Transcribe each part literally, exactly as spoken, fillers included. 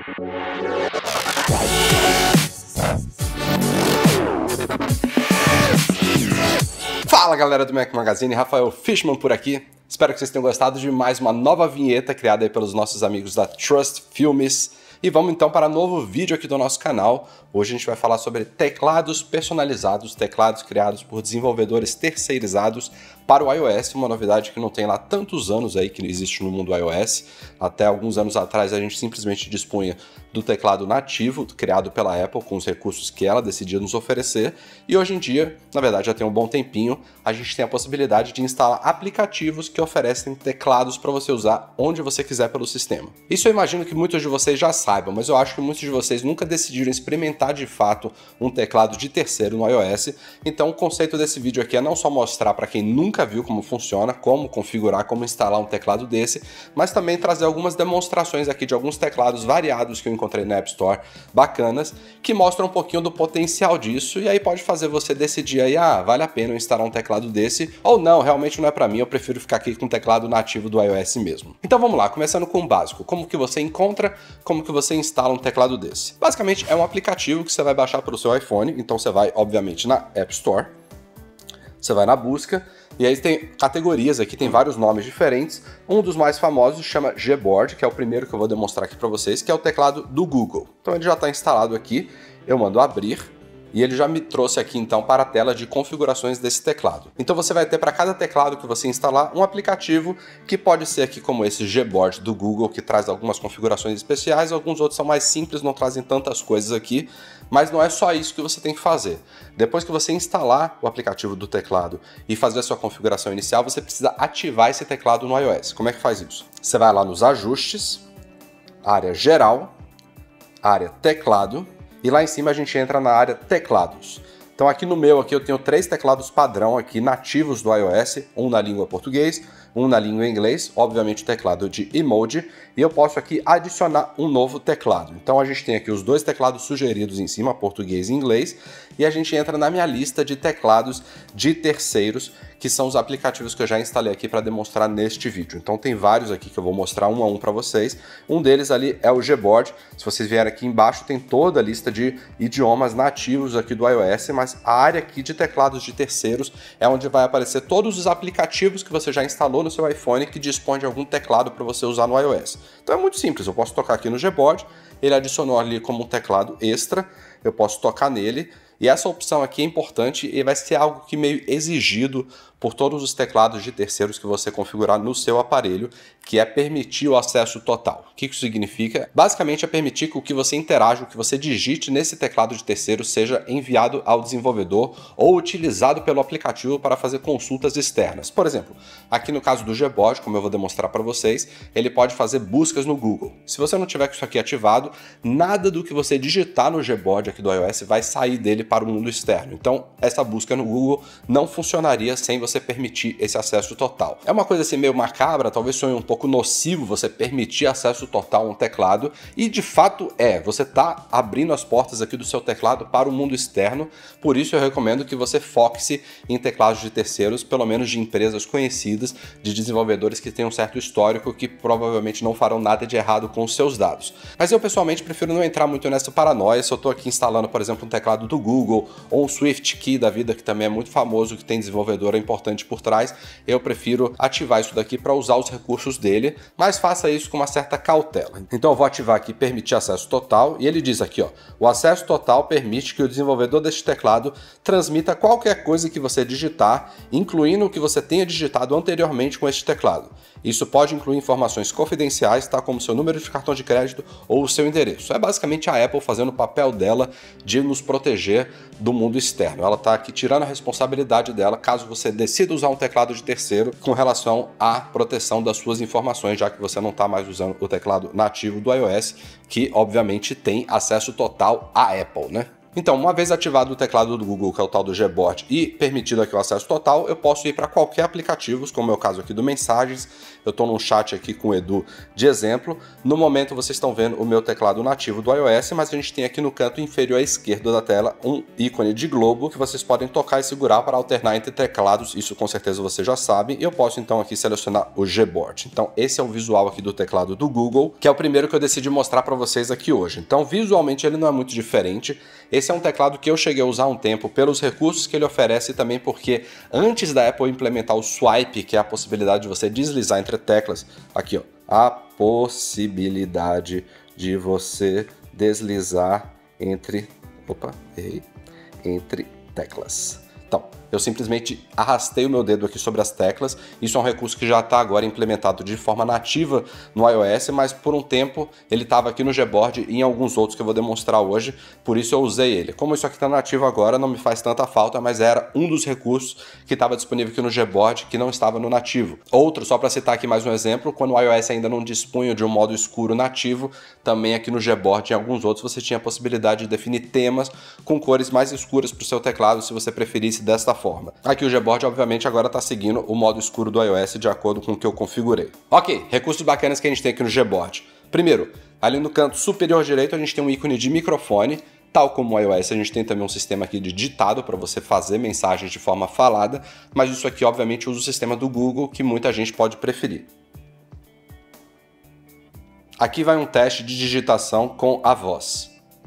Fala galera do Mac Magazine, Rafael Fishman por aqui. Espero que vocês tenham gostado de mais uma nova vinheta criada aí pelos nossos amigos da Trust Filmes. E vamos então para um novo vídeo aqui do nosso canal. Hoje a gente vai falar sobre teclados personalizados, teclados criados por desenvolvedores terceirizados para o iOS, uma novidade que não tem lá tantos anos aí que existe no mundo iOS. Até alguns anos atrás a gente simplesmente dispunha do teclado nativo, criado pela Apple, com os recursos que ela decidia nos oferecer. E hoje em dia, na verdade já tem um bom tempinho, a gente tem a possibilidade de instalar aplicativos que oferecem teclados para você usar onde você quiser pelo sistema. Isso eu imagino que muitos de vocês já saibam, mas eu acho que muitos de vocês nunca decidiram experimentar de fato um teclado de terceiro no iOS. Então o conceito desse vídeo aqui é não só mostrar para quem nunca viu como funciona, como configurar, como instalar um teclado desse, mas também trazer algumas demonstrações aqui de alguns teclados variados que eu encontrei na App Store, bacanas, que mostram um pouquinho do potencial disso, e aí pode fazer você decidir aí, ah, vale a pena eu instalar um teclado desse, ou não, realmente não é para mim, eu prefiro ficar aqui com o teclado nativo do iOS mesmo. Então vamos lá, começando com o básico, como que você encontra, como que você instala um teclado desse. Basicamente é um aplicativo que você vai baixar para o seu iPhone, então você vai, obviamente, na App Store, você vai na busca, e aí tem categorias aqui, tem vários nomes diferentes. Um dos mais famosos chama Gboard, que é o primeiro que eu vou demonstrar aqui para vocês, que é o teclado do Google. Então ele já está instalado aqui, eu mando abrir, e ele já me trouxe aqui então para a tela de configurações desse teclado. Então você vai ter para cada teclado que você instalar um aplicativo que pode ser aqui como esse Gboard do Google, que traz algumas configurações especiais, alguns outros são mais simples, não trazem tantas coisas aqui, mas não é só isso que você tem que fazer. Depois que você instalar o aplicativo do teclado e fazer a sua configuração inicial, você precisa ativar esse teclado no iOS. Como é que faz isso? Você vai lá nos ajustes, área geral, área teclado, e lá em cima a gente entra na área teclados. Então aqui no meu aqui eu tenho três teclados padrão aqui nativos do iOS, um na língua português, um na língua inglês, obviamente o teclado de emoji, e eu posso aqui adicionar um novo teclado. Então a gente tem aqui os dois teclados sugeridos em cima, português e inglês, e a gente entra na minha lista de teclados de terceiros, que são os aplicativos que eu já instalei aqui para demonstrar neste vídeo. Então tem vários aqui que eu vou mostrar um a um para vocês. Um deles ali é o Gboard. Se vocês vierem aqui embaixo tem toda a lista de idiomas nativos aqui do iOS, mas a área aqui de teclados de terceiros é onde vai aparecer todos os aplicativos que você já instalou no seu iPhone que dispõe de algum teclado para você usar no iOS. Então é muito simples, eu posso tocar aqui no Gboard, ele adicionou ali como um teclado extra, eu posso tocar nele, e essa opção aqui é importante e vai ser algo que meio exigido por todos os teclados de terceiros que você configurar no seu aparelho, que é permitir o acesso total. O que isso significa? Basicamente é permitir que o que você interaja, o que você digite nesse teclado de terceiro seja enviado ao desenvolvedor ou utilizado pelo aplicativo para fazer consultas externas. Por exemplo, aqui no caso do Gboard, como eu vou demonstrar para vocês, ele pode fazer buscas no Google. Se você não tiver com isso aqui ativado, nada do que você digitar no Gboard aqui do iOS vai sair dele para o mundo externo. Então, essa busca no Google não funcionaria sem você permitir esse acesso total. É uma coisa assim meio macabra, talvez sonhe um pouco nocivo você permitir acesso total a um teclado, e de fato é, você está abrindo as portas aqui do seu teclado para o mundo externo, por isso eu recomendo que você foque-se em teclados de terceiros, pelo menos de empresas conhecidas, de desenvolvedores que têm um certo histórico, que provavelmente não farão nada de errado com os seus dados. Mas eu pessoalmente prefiro não entrar muito nessa paranoia. Se eu estou aqui instalando, por exemplo, um teclado do Google, ou um SwiftKey da vida, que também é muito famoso, que tem desenvolvedor importante por trás, eu prefiro ativar isso daqui para usar os recursos dele, mas faça isso com uma certa cautela. Então eu vou ativar aqui permitir acesso total, e ele diz aqui, ó, o acesso total permite que o desenvolvedor deste teclado transmita qualquer coisa que você digitar, incluindo o que você tenha digitado anteriormente com este teclado. Isso pode incluir informações confidenciais, tá, como seu número de cartão de crédito ou o seu endereço. É basicamente a Apple fazendo o papel dela de nos proteger do mundo externo. Ela está aqui tirando a responsabilidade dela caso você decida usar um teclado de terceiro com relação à proteção das suas informações, já que você não está mais usando o teclado nativo do iOS, que obviamente tem acesso total à Apple, né? Então, uma vez ativado o teclado do Google, que é o tal do Gboard, e permitido aqui o acesso total, eu posso ir para qualquer aplicativo, como é o caso aqui do Mensagens. Eu estou num chat aqui com o Edu de exemplo. No momento vocês estão vendo o meu teclado nativo do iOS, mas a gente tem aqui no canto inferior à esquerda da tela um ícone de globo que vocês podem tocar e segurar para alternar entre teclados. Isso com certeza você já sabe. E eu posso então aqui selecionar o Gboard. Então esse é o visual aqui do teclado do Google, que é o primeiro que eu decidi mostrar para vocês aqui hoje. Então visualmente ele não é muito diferente. Esse é um teclado que eu cheguei a usar há um tempo pelos recursos que ele oferece e também porque antes da Apple implementar o swipe, que é a possibilidade de você deslizar entre teclas, aqui ó, a possibilidade de você deslizar entre, opa, errei, entre teclas. Então, eu simplesmente arrastei o meu dedo aqui sobre as teclas. Isso é um recurso que já está agora implementado de forma nativa no iOS, mas por um tempo ele estava aqui no Gboard e em alguns outros que eu vou demonstrar hoje, por isso eu usei ele. Como isso aqui está nativo agora, não me faz tanta falta, mas era um dos recursos que estava disponível aqui no Gboard que não estava no nativo. Outro, só para citar aqui mais um exemplo, quando o iOS ainda não dispunha de um modo escuro nativo, também aqui no Gboard e em alguns outros você tinha a possibilidade de definir temas com cores mais escuras para o seu teclado, se você preferisse desta forma. Forma. Aqui o Gboard, obviamente, agora está seguindo o modo escuro do iOS de acordo com o que eu configurei. Ok, recursos bacanas que a gente tem aqui no Gboard. Primeiro, ali no canto superior direito a gente tem um ícone de microfone. Tal como o iOS, a gente tem também um sistema aqui de ditado para você fazer mensagens de forma falada, mas isso aqui, obviamente, usa o sistema do Google, que muita gente pode preferir. Aqui vai um teste de digitação com a voz.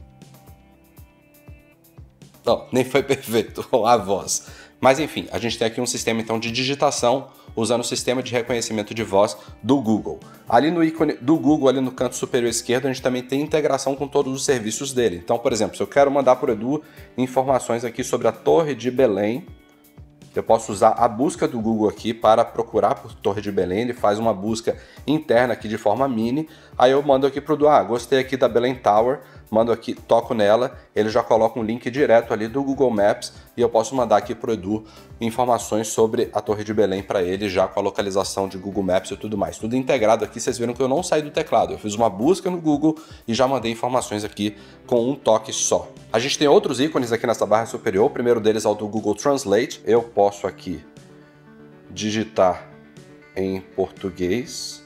Não, nem foi perfeito com a voz. Mas enfim, a gente tem aqui um sistema então de digitação usando o sistema de reconhecimento de voz do Google. Ali no ícone do Google, ali no canto superior esquerdo, a gente também tem integração com todos os serviços dele. Então, por exemplo, se eu quero mandar para o Edu informações aqui sobre a Torre de Belém, eu posso usar a busca do Google aqui para procurar por Torre de Belém. Ele faz uma busca interna aqui de forma mini. Aí eu mando aqui para o Edu, ah, gostei aqui da Belém Tower, mando aqui, toco nela, ele já coloca um link direto ali do Google Maps e eu posso mandar aqui para o Edu informações sobre a Torre de Belém para ele, já com a localização de Google Maps e tudo mais. Tudo integrado aqui, vocês viram que eu não saí do teclado, eu fiz uma busca no Google e já mandei informações aqui com um toque só. A gente tem outros ícones aqui nessa barra superior, o primeiro deles é o do Google Translate. Eu posso aqui digitar em português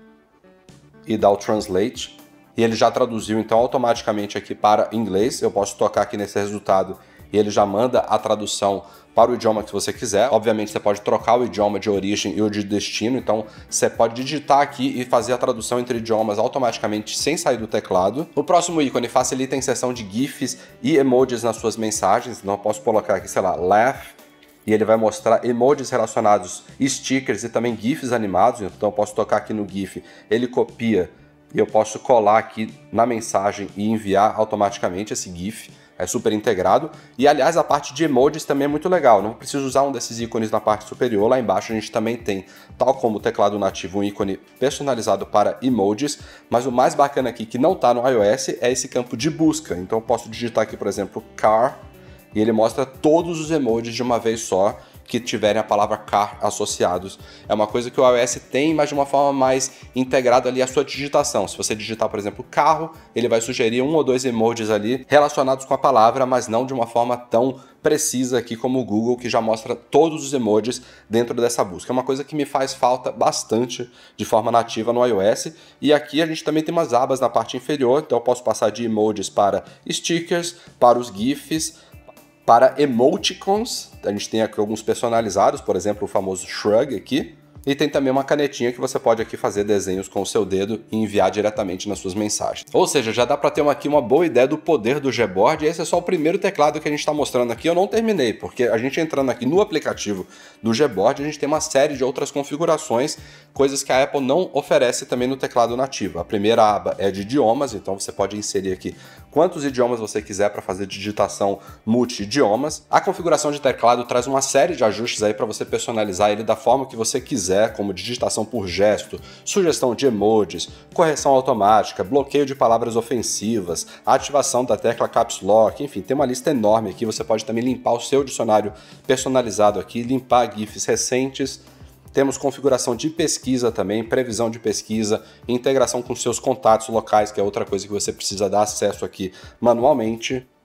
e dar o Translate. E ele já traduziu então automaticamente aqui para inglês. Eu posso tocar aqui nesse resultado e ele já manda a tradução para o idioma que você quiser. Obviamente você pode trocar o idioma de origem e o de destino, então você pode digitar aqui e fazer a tradução entre idiomas automaticamente sem sair do teclado. O próximo ícone facilita a inserção de GIFs e emojis nas suas mensagens. Então eu posso colocar aqui, sei lá, laugh, e ele vai mostrar emojis relacionados, stickers e também GIFs animados. Então eu posso tocar aqui no GIF, ele copia e eu posso colar aqui na mensagem e enviar automaticamente esse GIF. É super integrado. E aliás, a parte de emojis também é muito legal. Não preciso usar um desses ícones na parte superior. Lá embaixo a gente também tem, tal como o teclado nativo, um ícone personalizado para emojis. Mas o mais bacana aqui, que não está no iOS, é esse campo de busca. Então eu posso digitar aqui, por exemplo, car, e ele mostra todos os emojis de uma vez só que tiverem a palavra car associados. É uma coisa que o iOS tem, mas de uma forma mais integrada ali à sua digitação. Se você digitar, por exemplo, carro, ele vai sugerir um ou dois emojis ali relacionados com a palavra, mas não de uma forma tão precisa aqui como o Google, que já mostra todos os emojis dentro dessa busca. É uma coisa que me faz falta bastante de forma nativa no iOS. E aqui a gente também tem umas abas na parte inferior, então eu posso passar de emojis para stickers, para os GIFs, para emoticons. A gente tem aqui alguns personalizados, por exemplo, o famoso shrug aqui. E tem também uma canetinha que você pode aqui fazer desenhos com o seu dedo e enviar diretamente nas suas mensagens. Ou seja, já dá para ter uma, aqui uma boa ideia do poder do Gboard. E esse é só o primeiro teclado que a gente está mostrando aqui. Eu não terminei, porque a gente entrando aqui no aplicativo do Gboard, a gente tem uma série de outras configurações, coisas que a Apple não oferece também no teclado nativo. A primeira aba é de idiomas, então você pode inserir aqui quantos idiomas você quiser para fazer digitação multi-idiomas. A configuração de teclado traz uma série de ajustes aí para você personalizar ele da forma que você quiser, como digitação por gesto, sugestão de emojis, correção automática, bloqueio de palavras ofensivas, ativação da tecla Caps Lock, enfim, tem uma lista enorme aqui. Você pode também limpar o seu dicionário personalizado aqui, limpar GIFs recentes. Temos configuração de pesquisa também, previsão de pesquisa, integração com seus contatos locais, que é outra coisa que você precisa dar acesso aqui manualmente.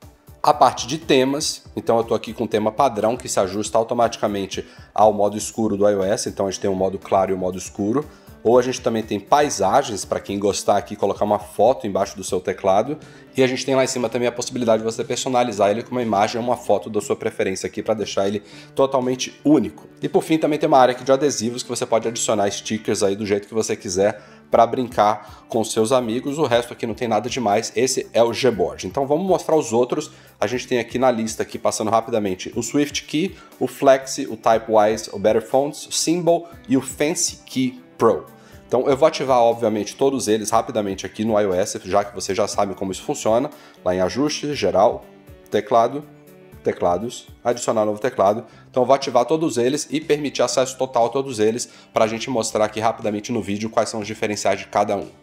A parte de temas, então eu estou aqui com um tema padrão que se ajusta automaticamente ao modo escuro do iOS, então a gente tem o modo claro e o modo escuro. Ou a gente também tem paisagens, para quem gostar aqui, colocar uma foto embaixo do seu teclado. E a gente tem lá em cima também a possibilidade de você personalizar ele com uma imagem ou uma foto da sua preferência aqui para deixar ele totalmente único. E por fim também tem uma área aqui de adesivos que você pode adicionar stickers aí do jeito que você quiser para brincar com seus amigos. O resto aqui não tem nada demais, esse é o Gboard. Então vamos mostrar os outros. A gente tem aqui na lista, aqui passando rapidamente, o SwiftKey, o Flexi, o Typewise, o Better Fonts, o Symbol e o Fancy Key Pro. Então eu vou ativar, obviamente, todos eles rapidamente aqui no iOS, já que você já sabe como isso funciona. Lá em Ajustes, Geral, Teclado, Teclados, adicionar novo teclado. Então eu vou ativar todos eles e permitir acesso total a todos eles para a gente mostrar aqui rapidamente no vídeo quais são os diferenciais de cada um.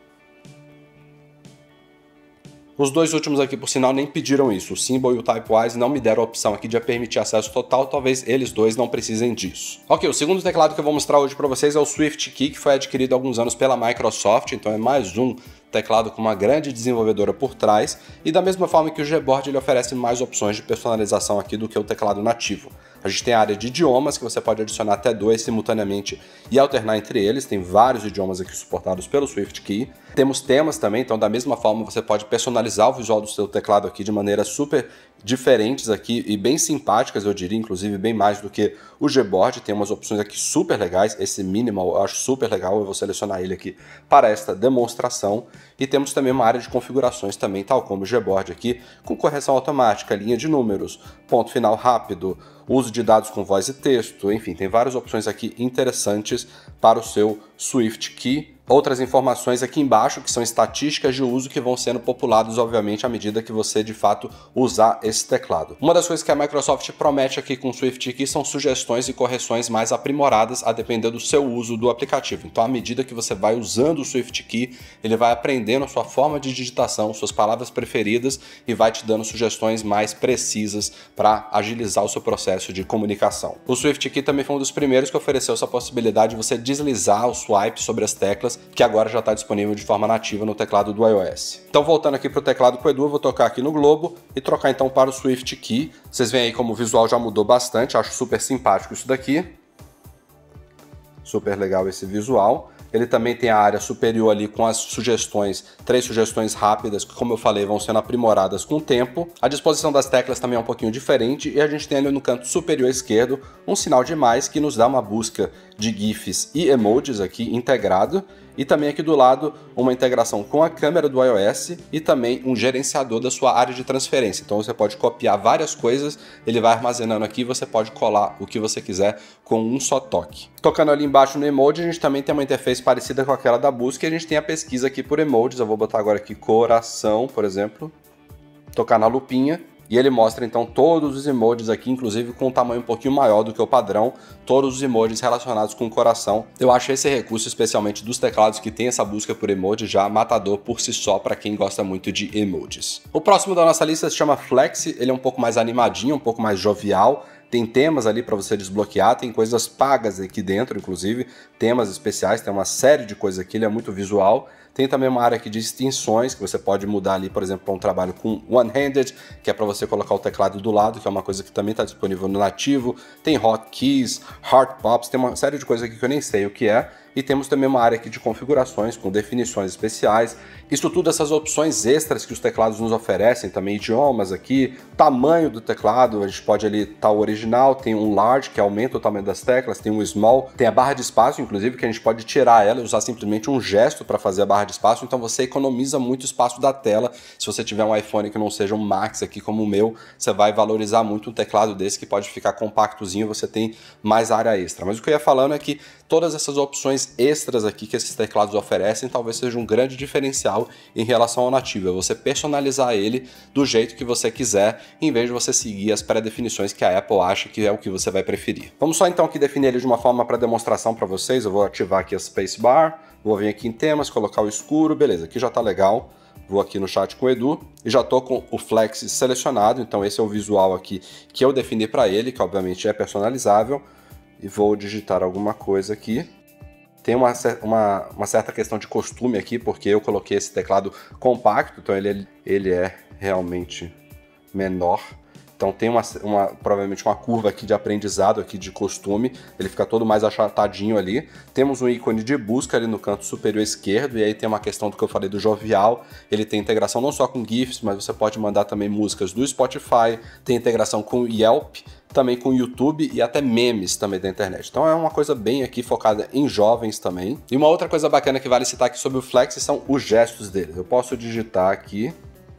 Os dois últimos aqui, por sinal, nem pediram isso. O Symbol e o Typewise não me deram a opção aqui de permitir acesso total, talvez eles dois não precisem disso. Ok, o segundo teclado que eu vou mostrar hoje para vocês é o SwiftKey, que foi adquirido há alguns anos pela Microsoft, então é mais um teclado com uma grande desenvolvedora por trás, e da mesma forma que o Gboard ele oferece mais opções de personalização aqui do que o teclado nativo. A gente tem a área de idiomas, que você pode adicionar até dois simultaneamente e alternar entre eles, tem vários idiomas aqui suportados pelo SwiftKey. Temos temas também, então da mesma forma você pode personalizar o visual do seu teclado aqui de maneiras super diferentes aqui e bem simpáticas, eu diria, inclusive bem mais do que o Gboard. Tem umas opções aqui super legais, esse Minimal eu acho super legal, eu vou selecionar ele aqui para esta demonstração. E temos também uma área de configurações também, tal como o Gboard aqui, com correção automática, linha de números, ponto final rápido, uso de dados com voz e texto, enfim, tem várias opções aqui interessantes para o seu SwiftKey. Outras informações aqui embaixo, que são estatísticas de uso que vão sendo populadas, obviamente, à medida que você, de fato, usar esse teclado. Uma das coisas que a Microsoft promete aqui com o SwiftKey são sugestões e correções mais aprimoradas a depender do seu uso do aplicativo. Então, à medida que você vai usando o SwiftKey, ele vai aprendendo a sua forma de digitação, suas palavras preferidas e vai te dando sugestões mais precisas para agilizar o seu processo de comunicação. O SwiftKey também foi um dos primeiros que ofereceu essa possibilidade de você deslizar o swipe sobre as teclas, que agora já está disponível de forma nativa no teclado do iOS. Então, voltando aqui para o teclado com o Edu, eu vou tocar aqui no globo e trocar então para o SwiftKey. Vocês veem aí como o visual já mudou bastante, acho super simpático isso daqui. Super legal esse visual. Ele também tem a área superior ali com as sugestões, três sugestões rápidas que, como eu falei, vão sendo aprimoradas com o tempo. A disposição das teclas também é um pouquinho diferente e a gente tem ali no canto superior esquerdo um sinal de mais que nos dá uma busca de GIFs e emojis aqui integrado. E também aqui do lado uma integração com a câmera do iOS e também um gerenciador da sua área de transferência. Então você pode copiar várias coisas, ele vai armazenando aqui e você pode colar o que você quiser com um só toque. Tocando ali embaixo no emoji, a gente também tem uma interface parecida com aquela da busca e a gente tem a pesquisa aqui por emojis. Eu vou botar agora aqui coração, por exemplo, tocar na lupinha. E ele mostra então todos os emojis aqui, inclusive com um tamanho um pouquinho maior do que o padrão, todos os emojis relacionados com o coração. Eu acho esse recurso, especialmente dos teclados que tem essa busca por emoji, já matador por si só para quem gosta muito de emojis. O próximo da nossa lista se chama Flexi, ele é um pouco mais animadinho, um pouco mais jovial. Tem temas ali para você desbloquear, tem coisas pagas aqui dentro, inclusive, temas especiais, tem uma série de coisas aqui, ele é muito visual. Tem também uma área aqui de extensões, que você pode mudar ali, por exemplo, para um trabalho com one-handed, que é para você colocar o teclado do lado, que é uma coisa que também está disponível no nativo. Tem hotkeys, heart pops, tem uma série de coisas aqui que eu nem sei o que é. E temos também uma área aqui de configurações com definições especiais. Isso tudo, essas opções extras que os teclados nos oferecem, também idiomas aqui, tamanho do teclado, a gente pode ali, tá o original, tem um large, que aumenta o tamanho das teclas, tem um small, tem a barra de espaço, inclusive, que a gente pode tirar ela e usar simplesmente um gesto para fazer a barra de espaço, então você economiza muito espaço da tela. Se você tiver um iPhone que não seja um Max aqui como o meu, você vai valorizar muito um teclado desse que pode ficar compactozinho, você tem mais área extra. Mas o que eu ia falando é que todas essas opções extras aqui que esses teclados oferecem talvez seja um grande diferencial em relação ao nativo, é você personalizar ele do jeito que você quiser, em vez de você seguir as pré-definições que a Apple acha que é o que você vai preferir. Vamos só então aqui definir ele de uma forma para demonstração para vocês. Eu vou ativar aqui a Spacebar, vou vir aqui em temas, colocar o escuro, beleza, aqui já tá legal. Vou aqui no chat com o Edu e já tô com o Flex selecionado, então esse é o visual aqui que eu defini para ele, que obviamente é personalizável. E vou digitar alguma coisa aqui. Tem uma, uma, uma certa questão de costume aqui, porque eu coloquei esse teclado compacto, então ele, ele é realmente menor. Então tem uma, uma, provavelmente uma curva aqui de aprendizado, aqui de costume, ele fica todo mais achatadinho ali. Temos um ícone de busca ali no canto superior esquerdo, e aí tem uma questão do que eu falei do jovial, ele tem integração não só com GIFs, mas você pode mandar também músicas do Spotify, tem integração com o Yelp, também com o YouTube e até memes também da internet. Então é uma coisa bem aqui focada em jovens também. E uma outra coisa bacana que vale citar aqui sobre o Flex são os gestos dele. Eu posso digitar aqui,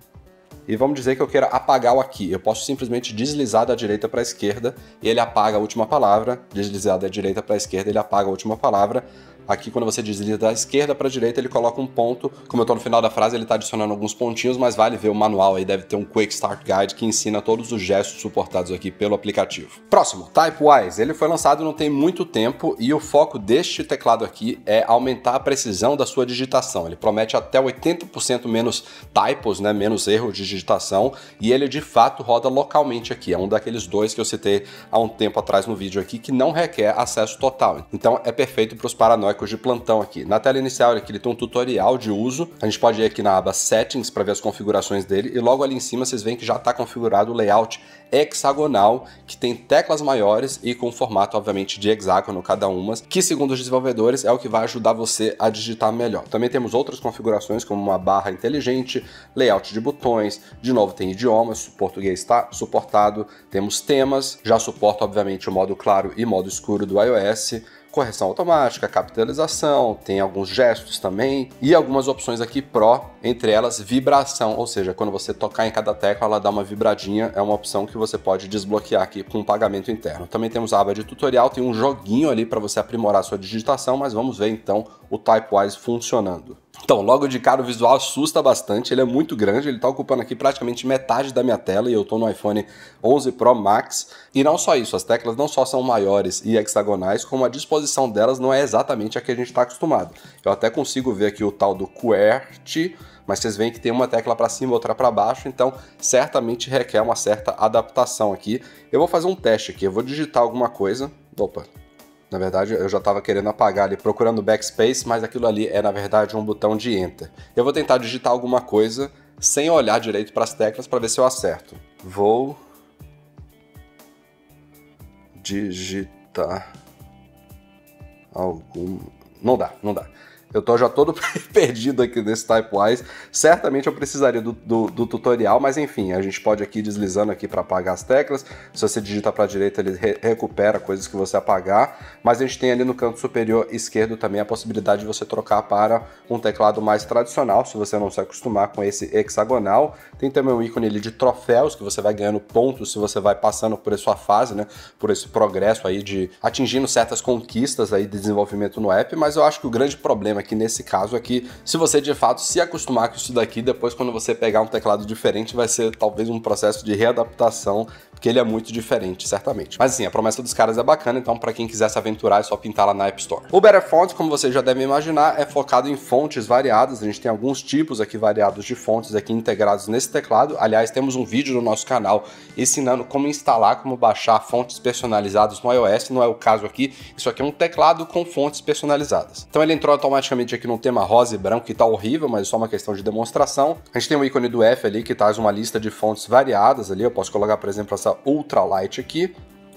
e vamos dizer que eu queira apagar o aqui. Eu posso simplesmente deslizar da direita para a esquerda e ele apaga a última palavra. Deslizar da direita para a esquerda, ele apaga a última palavra. Aqui, quando você desliza da esquerda para a direita, ele coloca um ponto. Como eu estou no final da frase, ele está adicionando alguns pontinhos, mas vale ver o manual aí, deve ter um Quick Start Guide que ensina todos os gestos suportados aqui pelo aplicativo. Próximo, Typewise. Ele foi lançado não tem muito tempo e o foco deste teclado aqui é aumentar a precisão da sua digitação. Ele promete até oitenta por cento menos typos, né, menos erros de digitação, e ele de fato roda localmente aqui. É um daqueles dois que eu citei há um tempo atrás no vídeo aqui, que não requer acesso total. Então é perfeito para os paranoicos de plantão aqui. Na tela inicial aqui ele tem um tutorial de uso, a gente pode ir aqui na aba Settings para ver as configurações dele, e logo ali em cima vocês veem que já está configurado o layout hexagonal, que tem teclas maiores e com formato obviamente de hexágono cada uma, que segundo os desenvolvedores é o que vai ajudar você a digitar melhor. Também temos outras configurações como uma barra inteligente, layout de botões, de novo tem idiomas, o português está suportado, temos temas, já suporta obviamente o modo claro e modo escuro do iOS, correção automática, capitalização, tem alguns gestos também e algumas opções aqui Pro, entre elas vibração, ou seja, quando você tocar em cada tecla ela dá uma vibradinha, é uma opção que você pode desbloquear aqui com um pagamento interno. Também temos a aba de tutorial, tem um joguinho ali para você aprimorar sua digitação, mas vamos ver então o Typewise funcionando. Então, logo de cara o visual assusta bastante, ele é muito grande, ele está ocupando aqui praticamente metade da minha tela e eu estou no iPhone onze Pro Max. E não só isso, as teclas não só são maiores e hexagonais, como a disposição delas não é exatamente a que a gente está acostumado. Eu até consigo ver aqui o tal do QWERTY, mas vocês veem que tem uma tecla para cima e outra para baixo, então certamente requer uma certa adaptação aqui. Eu vou fazer um teste aqui, eu vou digitar alguma coisa. Opa! Na verdade, eu já estava querendo apagar ali, procurando backspace, mas aquilo ali é, na verdade, um botão de Enter. Eu vou tentar digitar alguma coisa sem olhar direito para as teclas para ver se eu acerto. Vou digitar algum... Não dá, não dá. Eu tô já todo perdido aqui nesse Typewise. Certamente eu precisaria do, do, do tutorial, mas enfim, a gente pode aqui deslizando aqui para apagar as teclas. Se você digita para a direita, ele re recupera coisas que você apagar. Mas a gente tem ali no canto superior esquerdo também a possibilidade de você trocar para um teclado mais tradicional, se você não se acostumar com esse hexagonal. Tem também um ícone ali de troféus, que você vai ganhando pontos se você vai passando por essa fase, né? Por esse progresso aí de atingindo certas conquistas aí de desenvolvimento no app. Mas eu acho que o grande problema aqui nesse caso é que se você de fato se acostumar com isso daqui, depois quando você pegar um teclado diferente vai ser talvez um processo de readaptação, porque ele é muito diferente, certamente. Mas assim, a promessa dos caras é bacana, então para quem quiser se aventurar é só pintar lá na App Store. O Better Fonts, como vocês já devem imaginar, é focado em fontes variadas. A gente tem alguns tipos aqui variados de fontes aqui integrados nesse teclado. Aliás, temos um vídeo no nosso canal ensinando como instalar, como baixar fontes personalizadas no iOS. Não é o caso aqui, isso aqui é um teclado com fontes personalizadas. Então ele entrou automaticamente aqui no tema rosa e branco, que tá horrível, mas é só uma questão de demonstração. A gente tem o ícone do F ali, que traz uma lista de fontes variadas ali. Eu posso colocar, por exemplo, essa Ultralight aqui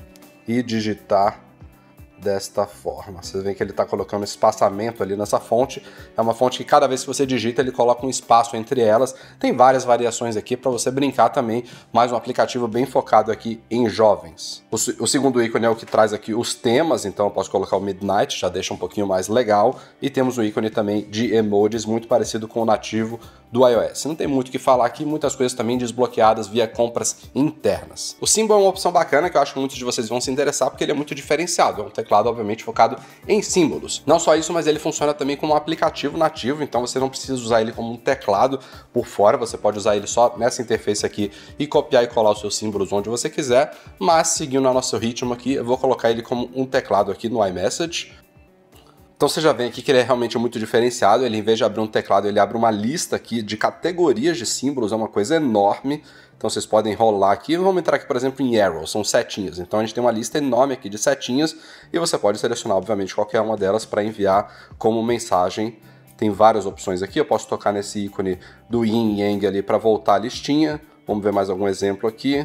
e digitar desta forma. Vocês veem que ele está colocando espaçamento ali nessa fonte. É uma fonte que cada vez que você digita ele coloca um espaço entre elas. Tem várias variações aqui para você brincar também, mais um aplicativo bem focado aqui em jovens. O, o segundo ícone é o que traz aqui os temas, então eu posso colocar o Midnight, já deixa um pouquinho mais legal. E temos o ícone também de emojis, muito parecido com o nativo do iOS. Não tem muito o que falar aqui, muitas coisas também desbloqueadas via compras internas. O Symbol é uma opção bacana que eu acho que muitos de vocês vão se interessar porque ele é muito diferenciado. É um teclado obviamente focado em símbolos. Não só isso, mas ele funciona também como um aplicativo nativo, então você não precisa usar ele como um teclado por fora, você pode usar ele só nessa interface aqui e copiar e colar os seus símbolos onde você quiser, mas seguindo o nosso ritmo aqui, eu vou colocar ele como um teclado aqui no iMessage. Então você já vê aqui que ele é realmente muito diferenciado, ele em vez de abrir um teclado, ele abre uma lista aqui de categorias de símbolos, é uma coisa enorme. Então vocês podem rolar aqui, vamos entrar aqui por exemplo em Arrow, são setinhas. Então a gente tem uma lista enorme aqui de setinhas e você pode selecionar obviamente qualquer uma delas para enviar como mensagem. Tem várias opções aqui, eu posso tocar nesse ícone do Yin Yang ali para voltar a listinha, Vamos ver mais algum exemplo aqui.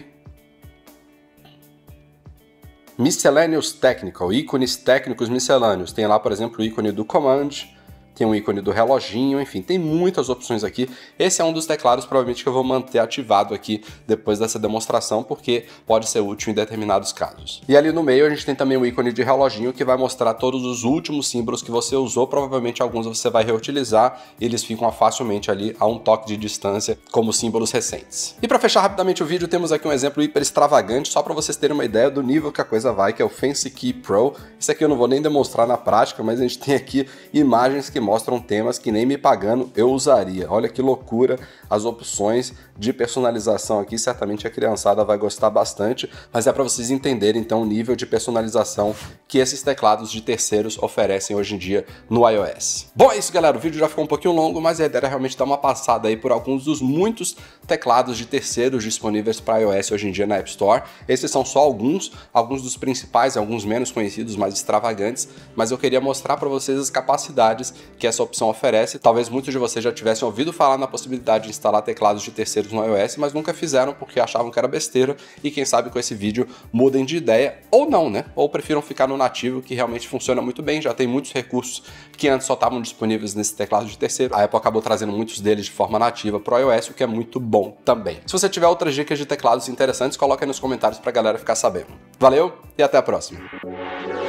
Miscellaneous Technical, ícones técnicos miscelâneos. Tem lá, por exemplo, o ícone do Command, tem um ícone do reloginho, enfim, tem muitas opções aqui. Esse é um dos teclados provavelmente que eu vou manter ativado aqui depois dessa demonstração, porque pode ser útil em determinados casos. E ali no meio a gente tem também o ícone de reloginho que vai mostrar todos os últimos símbolos que você usou, provavelmente alguns você vai reutilizar, e eles ficam facilmente ali a um toque de distância como símbolos recentes. E para fechar rapidamente o vídeo, temos aqui um exemplo hiper extravagante, só para vocês terem uma ideia do nível que a coisa vai, que é o Fancy Key Pro. Isso aqui eu não vou nem demonstrar na prática, mas a gente tem aqui imagens que mostram temas que nem me pagando eu usaria. Olha que loucura as opções de personalização aqui, certamente a criançada vai gostar bastante, mas é para vocês entenderem então o nível de personalização que esses teclados de terceiros oferecem hoje em dia no iOS. Bom, é isso, galera, o vídeo já ficou um pouquinho longo, mas a ideia era realmente dar uma passada aí por alguns dos muitos teclados de terceiros disponíveis para iOS hoje em dia na App Store. Esses são só alguns, alguns dos principais, alguns menos conhecidos, mais extravagantes, mas eu queria mostrar para vocês as capacidades que essa opção oferece. Talvez muitos de vocês já tivessem ouvido falar na possibilidade de instalar teclados de terceiros no iOS, mas nunca fizeram porque achavam que era besteira, e quem sabe com esse vídeo mudem de ideia, ou não, né? Ou prefiram ficar no nativo, que realmente funciona muito bem, já tem muitos recursos que antes só estavam disponíveis nesse teclado de terceiro. A Apple acabou trazendo muitos deles de forma nativa para o iOS, o que é muito bom também. Se você tiver outras dicas de teclados interessantes, coloca aí nos comentários para a galera ficar sabendo. Valeu e até a próxima!